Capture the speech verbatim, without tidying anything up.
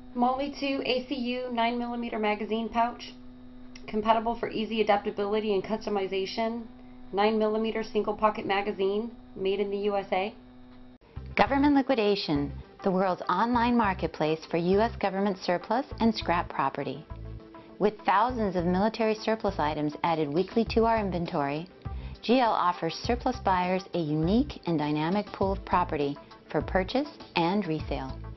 MOLLE two A C U nine millimeter magazine pouch, compatible for easy adaptability and customization, nine millimeter single pocket magazine, made in the U S A. Government Liquidation, the world's online marketplace for U S government surplus and scrap property. With thousands of military surplus items added weekly to our inventory, G L offers surplus buyers a unique and dynamic pool of property for purchase and resale.